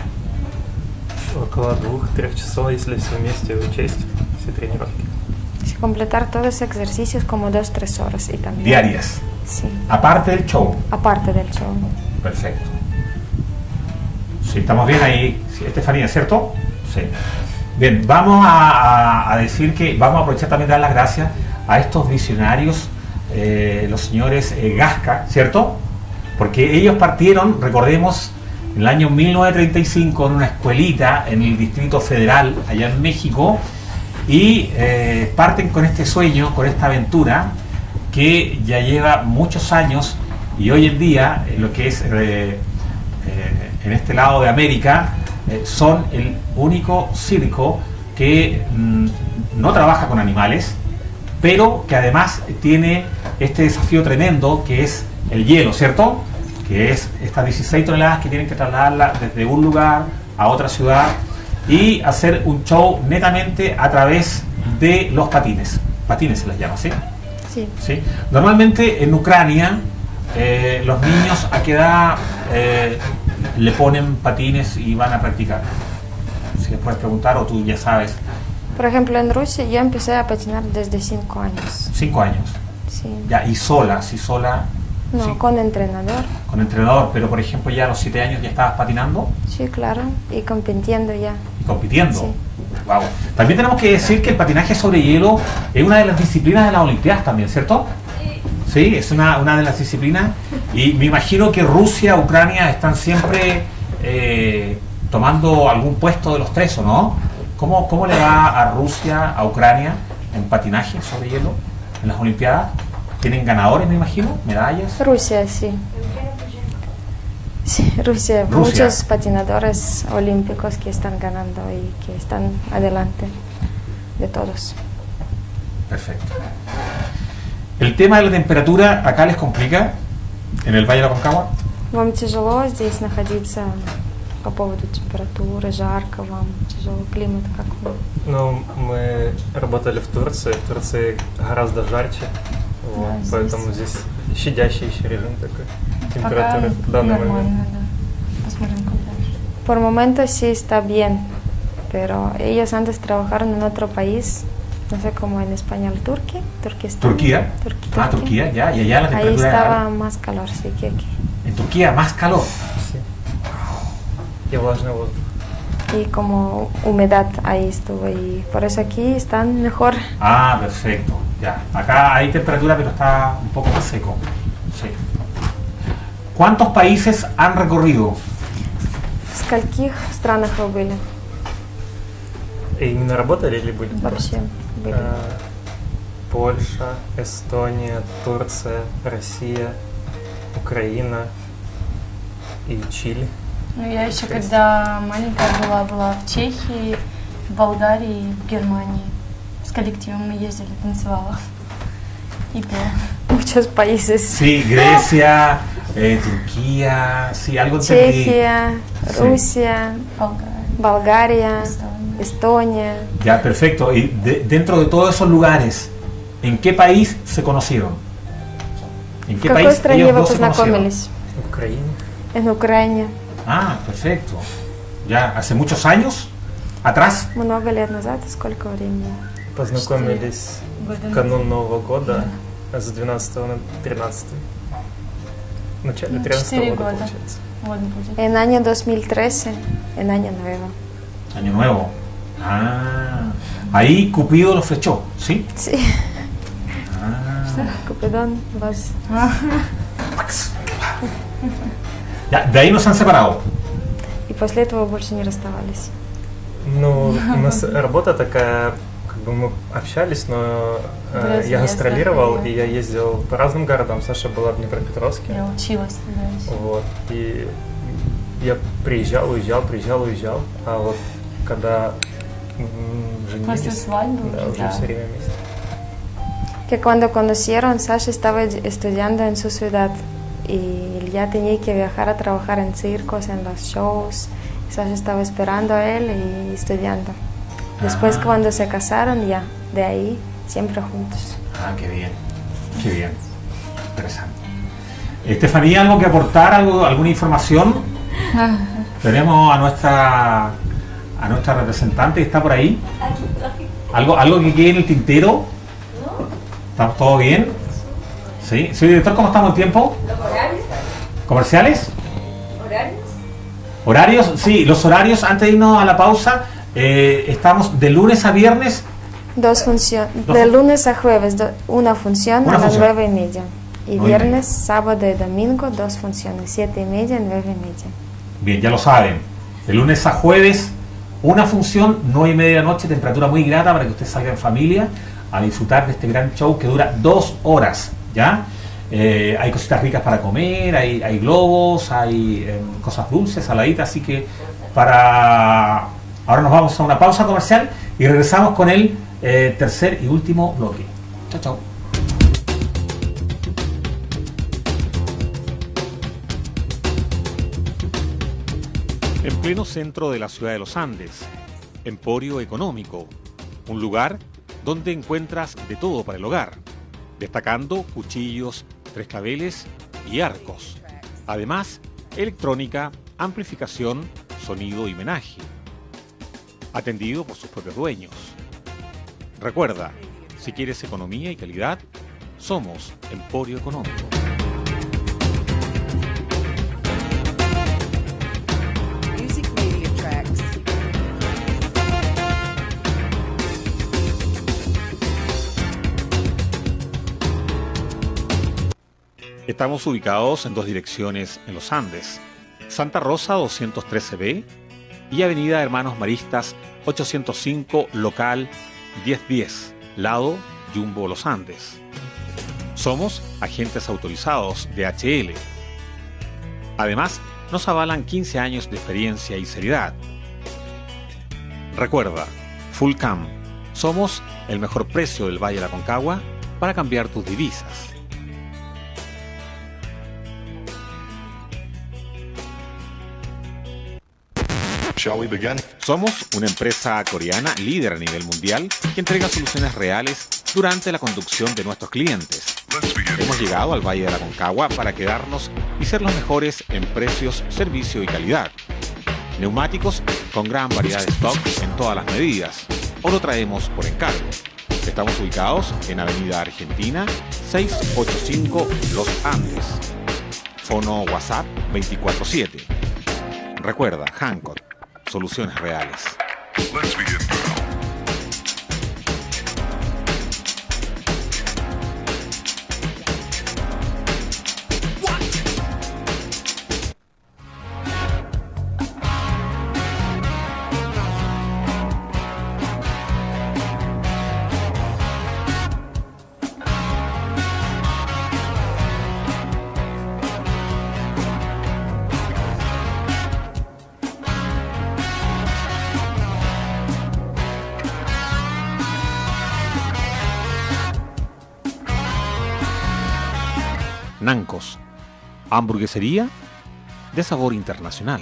Около двух-трех часов, если все вместе учесть, все тренировки. Si completar todos los ejercicios como dos, tres horas y también. Diarias, Sí, aparte del show. aparte del show. Perfecto. Sí, estamos bien ahí, sí, Estefanía, ¿cierto? Sí. Bien, vamos a, a- a decir que vamos a aprovechar también de dar las gracias a estos visionarios, eh, los señores eh, Gasca, ¿cierto? Porque ellos partieron, recordemos, en el año mil novecientos treinta y cinco en una escuelita en el Distrito Federal, allá en México, y eh, parten con este sueño, con esta aventura, que ya lleva muchos años y hoy en día, eh, lo que es eh, eh, en este lado de América, eh, son el único circo que mm, no trabaja con animales, pero que además tiene este desafío tremendo que es el hielo, ¿cierto? Que es estas dieciséis toneladas que tienen que trasladarla desde un lugar a otra ciudad y hacer un show netamente a través de los patines. Patines se les llama, ¿sí? Sí. ¿Sí? Normalmente en Ucrania eh, los niños a qué edad eh, le ponen patines y van a practicar. Si les puedes preguntar o tú ya sabes. Por ejemplo, en Rusia yo empecé a patinar desde cinco años. Cinco años. Sí. Ya, y sola, si sola, No, sí, con entrenador. con entrenador, pero por ejemplo ya a los siete años ya estabas patinando Sí, claro. Y compitiendo ya. y compitiendo. Sí. Wow. También tenemos que decir que el patinaje sobre hielo es una de las disciplinas de las Olimpiadas también, ¿cierto? Sí, es una, una de las disciplinas y me imagino que Rusia, Ucrania están siempre eh, tomando algún puesto de los tres, ¿o no? ¿Cómo, ¿Cómo le va a Rusia, a Ucrania en patinaje sobre hielo en las Olimpiadas? ¿Tienen ganadores, me imagino? ¿Medallas? Rusia, sí. Sí, Rusia, Rusia. muchos patinadores olímpicos que están ganando y que están adelante de todos. Perfecto. El tema de la temperatura acá les complica en el Valle de la Aconcagua. Вам тяжело здесь находиться по поводу температуры, жарко вам, тяжелый климат, как вам? Ну, мы работали в Турции, в Турции гораздо жарче, вот, Да, здесь- поэтому здесь щадящий еще режим такой, Пока температура в данный момент. нормально, да. Посмотрим, как дальше. Por momentos sí está bien, pero ellos antes trabajaron en otro país, no sé cómo en español, Turquía, Turquistán. Turquía. Turqui- Ah, Turquía, ya. Y allá la Ahí temperatura estaba más calor, sí que aquí. en Turquía más calor. Sí. И влажный воздух. Y como humedad ahí estuvo y por eso aquí están mejor. Ah, perfecto. Ya. Acá hay temperatura, pero está un poco más seco. Sí. ¿Cuántos países han recorrido? В скольких странах вы были И именно работали или были? вообще? Были? Э, Польша, Эстония, Турция, Россия, Украина и Чили. Ну, я еще, Шесть. когда маленькая была, была в Чехии, в Болгарии, в Германии. С коллективом мы ездили, танцевала и пела. Muchos países. Sí, Grecia, eh, Turquía, sí, algo entendí. Чехия, Sí. Rusia, Болгария, Болгария, Эстония. Estonia. Ya, perfecto. Y de- dentro de todos esos lugares, ¿en qué país se conocieron? ¿En В qué какой país стране ellos вы dos se conocieron? познакомились? В Украине. En Украине. Ah, perfecto. Ya, hace muchos años atrás. Много лет назад, и сколько времени? Познакомились Года в канун Нового года с двенадцатого на тринадцатый. В начале Ну, тринадцатого четыре года, года. получается. Вот будет. En año dos mil trece, en año nuevo. Año Nuevo. Ah, ahí Cupido lo flechó, ¿sí? Sí, Ah. Cupidón, vas. Ya, de ahí nos han separado. И после этого больше не расставались. Ну, у нас работа такая, как бы мы общались, но э, В я разъездах, гастролировал, да. и я ездил по разным городам. Саша была в Днепропетровске. Я училась тогда еще. Вот. И я приезжал, уезжал, приезжал, уезжал. А вот когда м, женились, После свадьбы да, уже, уже да. все время вместе. Que cuando conocieron, Sasha estaba estudiando en su ciudad y Илья tenía que viajar a trabajar en circos, en los shows. Sasha estaba esperando a él y estudiando. Después Ah. cuando se casaron, ya, de ahí, siempre juntos. Ah, qué bien, qué bien. Interesante. Estefanía, ¿algo que aportar? ¿Algo, ¿Alguna información? Tenemos a nuestra a nuestra representante que está por ahí. ¿Algo, algo que quede en el tintero? ¿Estamos todo bien? Sí. Señor director, ¿cómo estamos el tiempo? ¿Los horarios? ¿Comerciales? ¿Horarios? ¿Horarios? Sí, los horarios, antes de irnos a la pausa, eh, estamos de lunes a viernes. Dos funciones, Dos de fun- lunes a jueves, do- una función Una a las función. nueve y media. Y Muy viernes, sábado y domingo, dos funciones, siete y media y nueve y media. Bien, ya lo saben. De lunes a jueves, una función, nueve y media de la noche, temperatura muy grata para que usted salga en familia a disfrutar de este gran show que dura dos horas, ¿ya? Eh, hay cositas ricas para comer, hay, hay globos, hay eh, cosas dulces, saladitas, así que para... Ahora nos vamos a una pausa comercial y regresamos con el eh, tercer y último bloque. Chao, chao. En pleno centro de la ciudad de los Andes, Emporio Económico, un lugar donde encuentras de todo para el hogar, destacando cuchillos, trescabeles y arcos. Además, electrónica, amplificación, sonido y menaje. Atendido por sus propios dueños. Recuerda, si quieres economía y calidad, somos Emporio Económico. Music Media Tracks. Estamos ubicados en dos direcciones en los Andes, Santa Rosa doscientos trece B y Avenida Hermanos Maristas ochocientos cinco, local diez diez, lado Jumbo Los Andes. Somos agentes autorizados de H L. Además, nos avalan quince años de experiencia y seriedad. Recuerda, Fullcam, somos el mejor precio del Valle de la Aconcagua para cambiar tus divisas. Shall we begin? Somos una empresa coreana líder a nivel mundial que entrega soluciones reales durante la conducción de nuestros clientes. Let's begin. Hemos llegado al Valle de la Aconcagua para quedarnos y ser los mejores en precios, servicio y calidad. Neumáticos con gran variedad de stock en todas las medidas, o lo traemos por encargo. Estamos ubicados en Avenida Argentina seiscientos ochenta y cinco Los Andes. Fono WhatsApp veinticuatro siete. Recuerda, Hancock, soluciones reales. Let's begin. Nancos, hamburguesería de sabor internacional.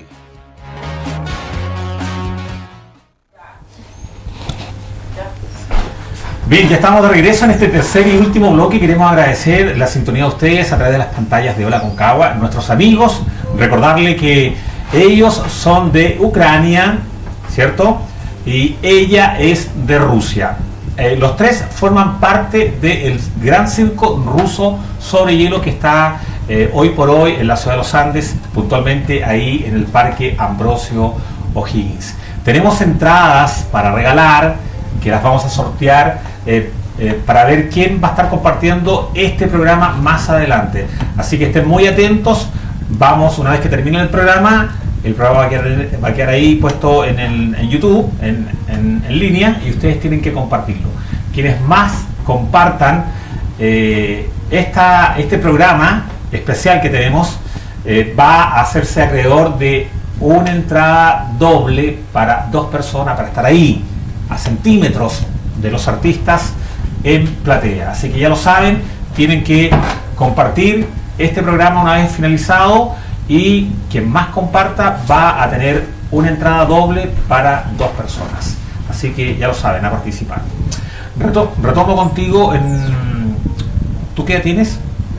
Bien, ya estamos de regreso en este tercer y último bloque. Queremos agradecer la sintonía de ustedes a través de las pantallas de Hola Aconcagua, nuestros amigos. Recordarle que ellos son de Ucrania, ¿cierto? Y ella es de Rusia. Eh, los tres forman parte del gran circo ruso sobre hielo que está eh, hoy por hoy en la ciudad de los Andes, puntualmente ahí en el Parque Ambrosio O'Higgins. Tenemos entradas para regalar, que las vamos a sortear eh, eh, para ver quién va a estar compartiendo este programa más adelante. Así que estén muy atentos. Vamos, una vez que termine el programa, el programa va a quedar, va a quedar ahí puesto en, el, en YouTube, en, en, en línea, y ustedes tienen que compartirlo. Quienes más compartan eh, esta, este programa especial que tenemos, eh, va a hacerse acreedor de una entrada doble para dos personas, para estar ahí, a centímetros de los artistas en platea. Así que ya lo saben, tienen que compartir este programa una vez finalizado, y quien más comparta va a tener una entrada doble para dos personas. Así que ya lo saben, a participar. Reto, retomo contigo en... ¿Tú qué edad tienes?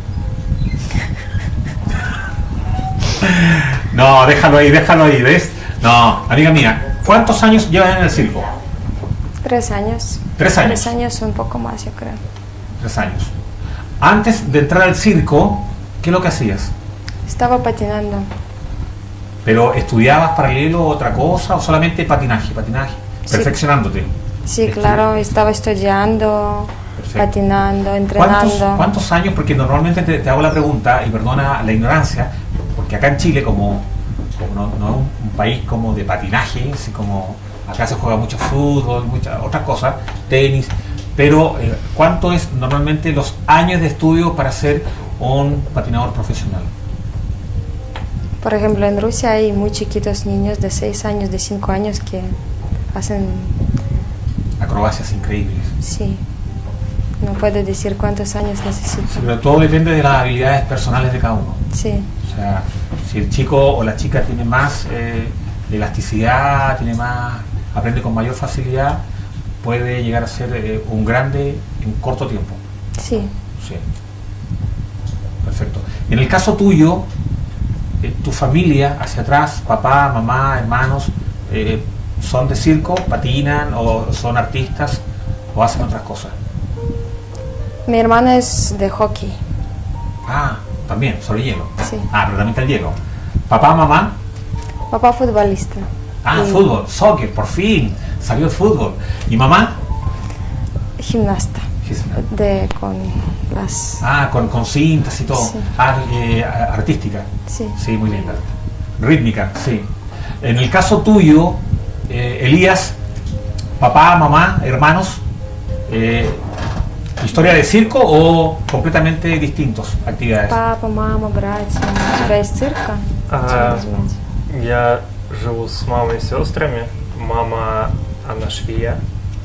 No, déjalo ahí, déjalo ahí, ¿ves? No, amiga mía, ¿cuántos años llevas en el circo? Tres años. Tres años. Tres años, un poco más, yo creo. Tres años. Antes de entrar al circo, ¿qué es lo que hacías? Estaba patinando. ¿Pero estudiabas paralelo otra cosa o solamente patinaje, patinaje, Sí. perfeccionándote? Sí, claro, estaba estudiando, Perfecto. patinando, entrenando. ¿Cuántos, ¿Cuántos años? Porque normalmente te, te hago la pregunta, y perdona la ignorancia, porque acá en Chile, como, como no, no es un, un país como de patinaje, así como acá se juega mucho fútbol, muchas otras cosas, tenis, pero eh, ¿cuánto es normalmente los años de estudio para ser un patinador profesional? Por ejemplo, en Rusia hay muy chiquitos niños de seis años, de cinco años que hacen, Acrobacias increíbles. sí, no puedo decir cuántos años necesito. Pero todo depende de las habilidades personales de cada uno. Sí, O sea, si el chico o la chica tiene más eh, elasticidad, tiene más, aprende con mayor facilidad, puede llegar a ser eh, un grande en corto tiempo. sí. Sí. Perfecto. En el caso tuyo, eh, tu familia hacia atrás, papá, mamá, hermanos, eh, ¿son de circo, patinan o son artistas o hacen otras cosas? Mi hermana es de hockey. Ah, también, sobre hielo. Sí. Ah, pero también está el hielo. Papá, mamá. Papá futbolista. Ah, Y fútbol, soccer, por fin, salió el fútbol. ¿Y mamá? Gimnasta. De, con las... Ah, con, con cintas y todo. Sí. Ah, eh, artística. Sí. Sí, muy linda. Rítmica, sí. En el caso tuyo, eh, Elías, papá, mamá, hermanos, eh, ¿Historia de circo o completamente distintos actividades? Папа, мама, братья. У тебя есть цирка? А, Чем возьмете? Я живу с мамой и сестрами. Мама, она швея,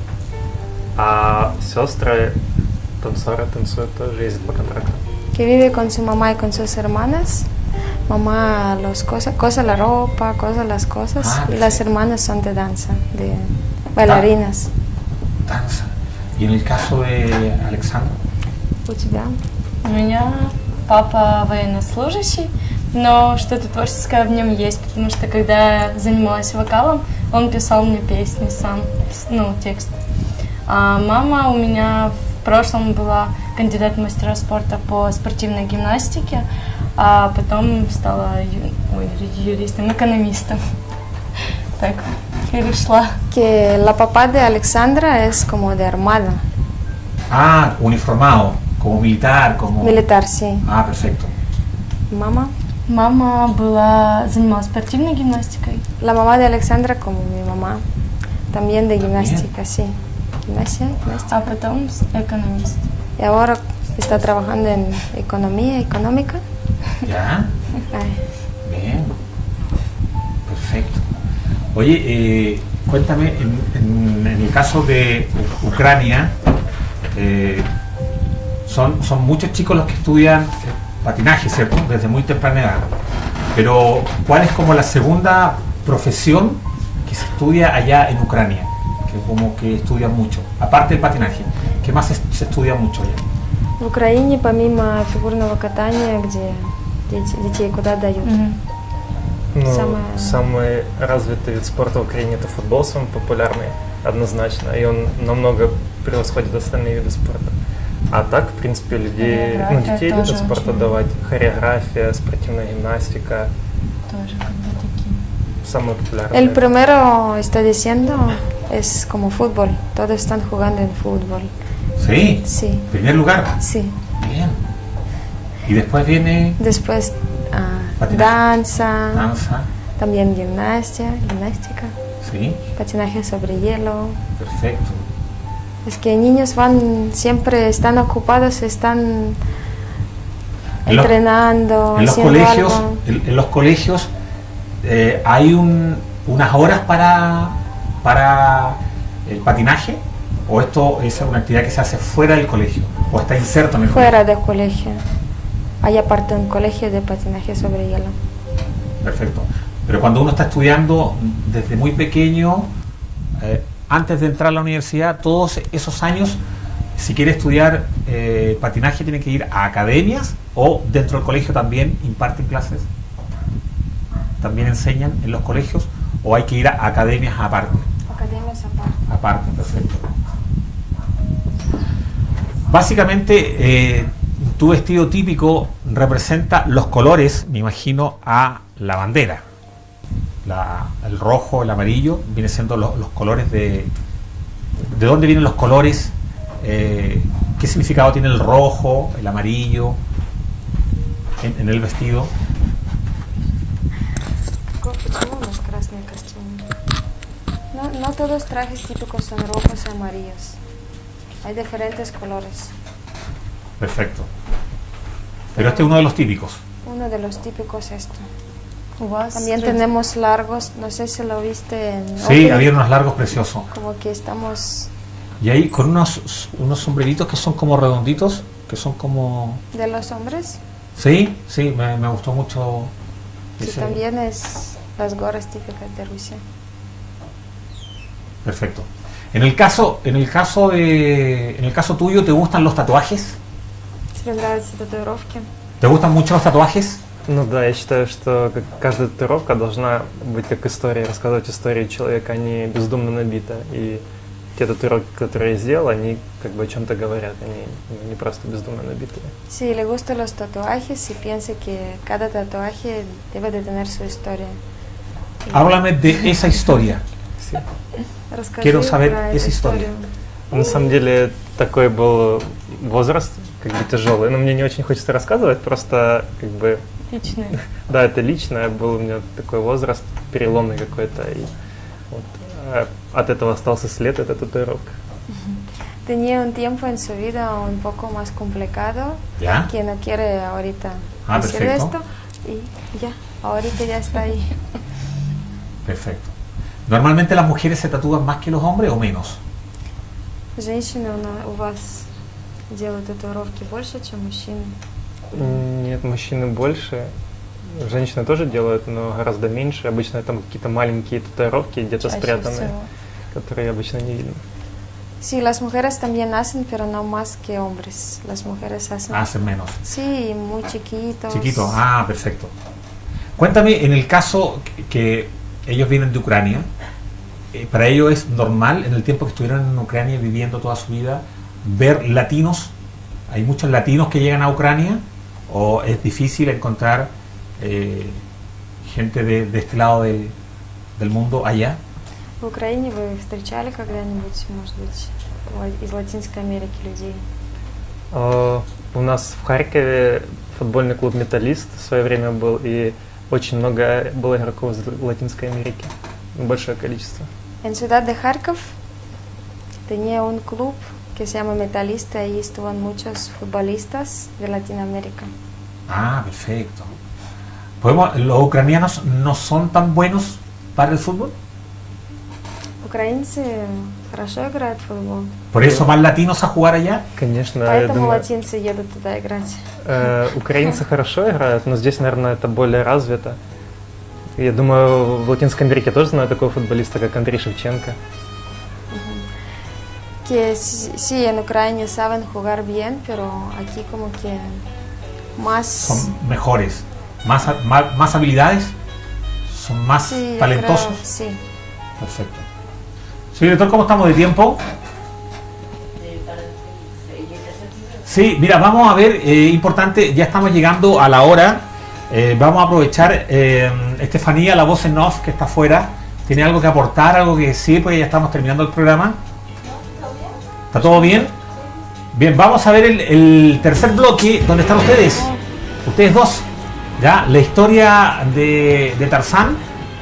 а сестры танцоры, танцуют тоже, ездят по контракту. Que vive con su mamá y con sus hermanas. Mamá los cosa, cosa la ropa, cosa las cosas. Ah, y las perfecto. hermanas son de danza, de bailarinas. Danza. ¿Y en el caso de Alexandra? У тебя? У меня папа военнослужащий, но что-то творческое в нем есть, потому что когда я занималась вокалом, он писал мне песни сам, ну, текст. А мама у меня в прошлом была кандидат в мастера спорта по спортивной гимнастике, а потом стала ю- ой, юристом, экономистом. Так, перешла. Que la papá de Alexandra es como de armada, Ah, uniformado, como militar, como... militar, sí. Ah, perfecto. Mamá. Мама была, занималась спортивной гимнастикой. La mamá de Alexandra como mi mamá, también de gimnástica, sí. Gimnasia, gimnástica. А потом с- экономист. Y ahora está trabajando en economía económica. ¿Ya? Ay, Bien. Perfecto. Oye, eh, cuéntame, en, en- en el caso de U- Ucrania, eh, son, son muchos chicos los que estudian eh, patinaje, ¿cierto? Desde muy temprana edad. Pero, ¿cuál es como la segunda profesión que se estudia allá en Ucrania? Que como que estudian mucho. Aparte del patinaje, ¿qué más se, se estudia mucho allá? В Украине помимо фигурного катания, где дети- детей куда дают? Мгм. Ну, Самое- самый развитый вид спорта в Украине это футбол, самый популярный, однозначно, и он намного превосходит остальные виды спорта. А так, в принципе, людей, ну, Хореография детей тоже любят спорт очень. отдавать. Хореография, спортивная гимнастика, Тоже как бы такие. самые популярные. El primero está diciendo es como fútbol, todos están jugando en fútbol. Sí, Sí, primer lugar. sí. Bien. Y después viene Después ah, Patinaje. danza, danza. también gimnasia, gimnástica, Sí, patinaje sobre hielo. perfecto. Es que niños van, siempre están ocupados, están En los- entrenando, En los haciendo colegios, algo. en, en los colegios eh, hay un- unas horas para, para el patinaje, o esto es una actividad que se hace fuera del colegio, o está inserto en el Fuera del colegio. Hay aparte un colegio de patinaje sobre hielo. colegio. Perfecto. Pero cuando uno está estudiando desde muy pequeño, eh, antes de entrar a la universidad, todos esos años, si quiere estudiar eh, patinaje, tiene que ir a academias o dentro del colegio también imparten clases. También enseñan en los colegios o hay que ir a academias aparte. Academias aparte. Aparte, perfecto. Básicamente, eh, tu vestido típico representa los colores, me imagino, a la bandera. La- el rojo, el amarillo, vienen siendo los, los colores de... ¿De dónde vienen los colores? Eh, ¿Qué significado tiene el rojo, el amarillo en, en el vestido? ¿Почему у нас красные костюмы? No, no todos trajes típicos son rojos y amarillos. Hay diferentes colores. Perfecto. Pero este es uno de los típicos. Uno de los típicos es esto. У вас También тради- tenemos largos, no sé si lo viste en Sí, Open, había unos largos preciosos. como que estamos Y ahí con unos, unos sombreritos que son como redonditos, que son como... de los hombres. Sí, sí, me, me gustó mucho. Y ese- también es las gorras típicas de Rusia. Perfecto. En el caso, en el caso de, en el caso tuyo, ¿te gustan los tatuajes? Тебе нравятся татуировки? ¿Te gustan mucho los tatuajes? Ну да, я считаю, что как каждая татуировка должна быть как история, рассказывать историю человека, а не бездумно набита. И те татуировки, которые я сделал, они как бы о чем-то говорят, они ну, не просто бездумно набитые. Sí, le gustan los tatuajes y piensa que cada tatuaje debe de tener su historia. Y Háblame de esa historia. Sí. расскажи quiero saber про esa эту historia. историю. На самом деле такой был возраст, как бы тяжелый, но мне не очень хочется рассказывать, просто как бы, Личные. да, это личное, был у меня такой возраст переломный какой-то, и вот, э, от этого остался след, эта татуировка. tenía un tiempo en su vida un poco más complicado, ¿Ya? que no quiere ahorita Ah, decir perfecto. esto, y ya, ahorita ya está ahí. Perfecto. ¿Normalmente las mujeres se tatúan más que los hombres o menos? Женщины у на- у вас делают татуировки больше, чем мужчины? Нет, мужчины больше. Женщины тоже делают, но гораздо меньше. Обычно там какие-то маленькие татуировки где-то Чаще спрятанные, всего. которые обычно не видно. Sí, las mujeres también hacen, pero no más que hombres. Las mujeres hacen. Hacen menos. Sí, muy chiquitos. Chiquito, ah, perfecto. Cuéntame, en el caso que, que ellos vienen de Ucrania, eh, ¿para ellos es normal en el tiempo que estuvieron en Ucrania viviendo toda su vida ver latinos? ¿Hay muchos latinos que llegan a Ucrania? ¿O es difícil encontrar eh, gente de, de este lado del, del mundo allá? В Украине вы встречали когда-нибудь, может быть, ла- из Латинской Америки людей? А, У нас в Харькове футбольный клуб «Металлист» в свое время был, и очень много было игроков из Латинской Америки. Большое количество. En Ciudad de Kharkov tenía un club que se llama Metalista y estaban muchos futbolistas de Latinoamérica. Ah, perfecto. ¿Podemos, ¿Los ucranianos no son tan buenos para el fútbol? Украинцы хорошо играют в футбол, ¿Por eso van latinos a jugar allá? Конечно, я поэтому думаю, латинцы едут туда играть. э, украинцы хорошо играют, но здесь, наверное, это более развито. Я думаю, в Латинской Америке тоже знаю такого футболиста, как Андрей Шевченко. Que sí, sí, en Ucrania saben jugar bien, pero aquí como que más... Son mejores, más, más, más habilidades, son más sí, yo talentosos. creo, sí. Perfecto. Señor director, ¿cómo estamos de tiempo? Sí, mira, vamos a ver, eh, importante, ya estamos llegando a la hora. Eh, vamos a aprovechar, eh, Estefanía, la voz en off que está afuera, ¿tiene algo que aportar, algo que decir? Porque ya estamos terminando el programa. ¿Está todo bien? Bien, vamos a ver el, el tercer bloque, donde están ustedes, ustedes dos, ya, la historia de, de Tarzán.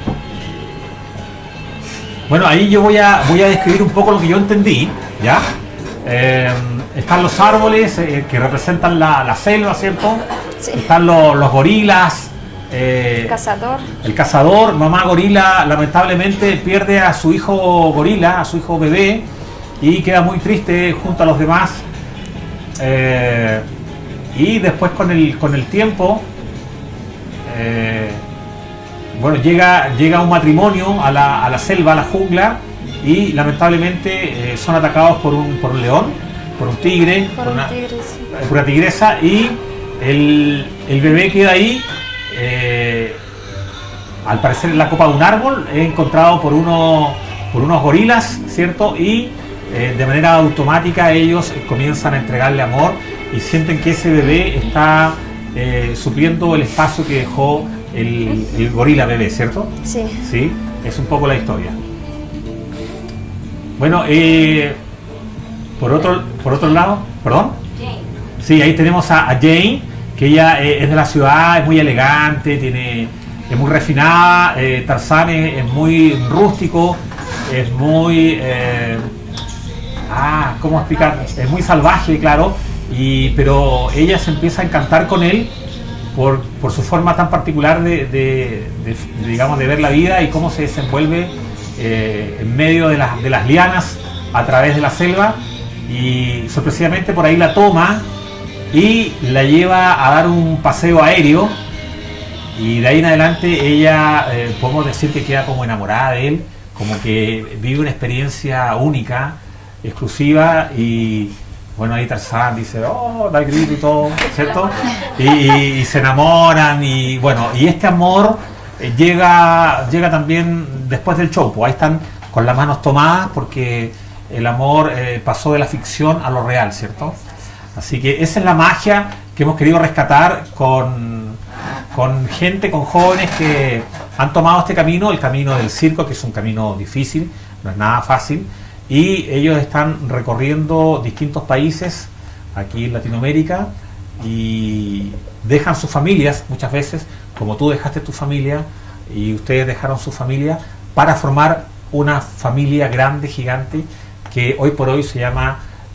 Bueno, ahí yo voy a, voy a describir un poco lo que yo entendí, ¿ya? Eh, están los árboles eh, que representan la, la selva, ¿cierto? Sí. Están los, los gorilas, eh, Cazador. el cazador, mamá gorila lamentablemente pierde a su hijo gorila, a su hijo bebé, y queda muy triste junto a los demás. Eh, y después con el, con el tiempo, eh, bueno, llega, llega un matrimonio a la, a la selva, a la jungla, y lamentablemente eh, son atacados por un, por un león, por un tigre, Por por, un una, tigre, sí. por una tigresa, y el, el bebé queda ahí, eh, al parecer en la copa de un árbol, es encontrado por, uno, por unos gorilas, ¿cierto? Y eh, de manera automática ellos comienzan a entregarle amor y sienten que ese bebé está eh, supliendo el espacio que dejó el, el gorila bebé, ¿cierto? Sí. Sí, es un poco la historia. Bueno, eh, por otro por otro lado, perdón. Sí, ahí tenemos a, a Jane, que ella eh, es de la ciudad, es muy elegante, tiene, es muy refinada. eh, Tarzán es, es muy rústico, es muy, eh, ah, ¿cómo explicar? Es muy salvaje, claro, y pero ella se empieza a encantar con él por, por su forma tan particular de, de, de, de, digamos, de ver la vida y cómo se desenvuelve eh, en medio de las, de las lianas a través de la selva, y sorpresivamente por ahí la toma y la lleva a dar un paseo aéreo, y de ahí en adelante ella, eh, podemos decir que queda como enamorada de él, como que vive una experiencia única, exclusiva, y bueno, ahí Tarzán dice, oh, da el grito y todo, ¿cierto? Y, y, y se enamoran, y bueno, y este amor eh, llega, llega también después del show, pues ahí están con las manos tomadas, porque el amor eh, pasó de la ficción a lo real, ¿cierto? Así que esa es la magia que hemos querido rescatar con, con gente, con jóvenes que han tomado este camino, el camino del circo, que es un camino difícil, no es nada fácil, y ellos están recorriendo distintos países aquí en Latinoamérica y dejan sus familias muchas veces, como tú dejaste tu familia y ustedes dejaron su familia, para formar una familia grande, gigante, que hoy por hoy se llama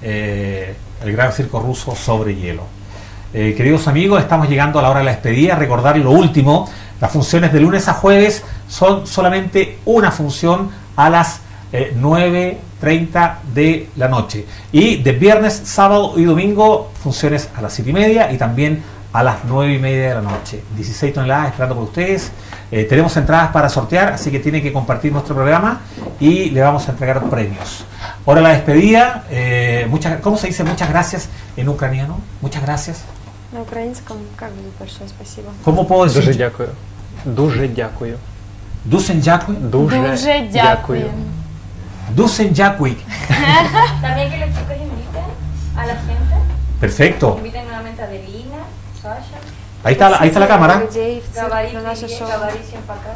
eh, el Gran Circo Ruso sobre hielo. Eh, queridos amigos, estamos llegando a la hora de la despedida. Recordar lo último, las funciones de lunes a jueves son solamente una función a las eh, nueve treinta de la noche. Y de viernes, sábado y domingo, funciones a las siete y media y también a las nueve y media de la noche. dieciséis toneladas esperando por ustedes. Eh, tenemos entradas para sortear, así que tienen que compartir nuestro programa y le vamos a entregar premios. Ahora la despedida. Eh, muchas, ¿Cómo se dice muchas gracias en ucraniano? Muchas gracias. На украинском как бы большое спасибо. ¿Cómo puedo decir? Дуже дякую. Дуже дякую. Dusen Jakui. Дуже Дуже дякую. дякую. Dusen Jakui. También que los chicos inviten a la gente. Perfecto. Inviten nuevamente a Adelina, Sasha, Ahí está, la- ahí está la cámara. Людей в цирк, Говорите, на наше шоу. говорите пока.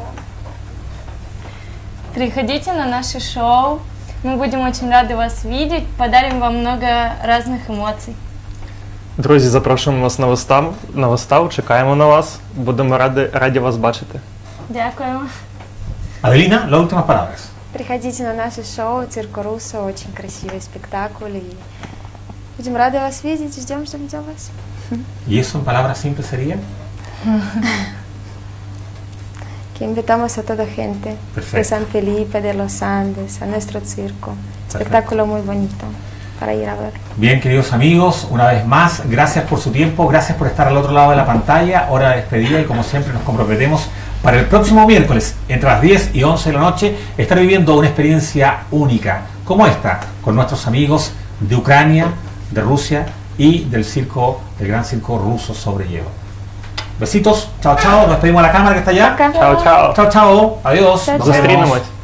Приходите на наше шоу. Мы будем очень рады вас видеть. Подарим вам много разных эмоций. Друзі, запрошуємо вас на виставу. На виставу, чекаємо на вас. Будемо раді, раді вас бачити. Дякуємо. Adelina, las últimas palabras. Приходите на наше шоу «Цирко Руссо», очень красивый спектакль. И будем рады вас видеть, ждем, ждем, ждем вас. ¿Y eso en palabras simples sería? Que invitamos a toda gente Perfecto. de San Felipe, de los Andes, a nuestro circo. Perfecto. Espectáculo muy bonito para ir a ver. Bien, queridos amigos, una vez más, gracias por su tiempo, gracias por estar al otro lado de la pantalla, hora de despedida y como siempre nos comprometemos para el próximo miércoles, entre las diez y once de la noche, estar viviendo una experiencia única, como esta, con nuestros amigos de Ucrania, de Rusia y del circo, del Gran Circo Ruso sobre hielo. Besitos, chao, chao, nos despedimos a la cámara que está allá. Пока. Чао, чао. Chao, chao, adiós. Chao, nos chao. vemos. Зустрінемось.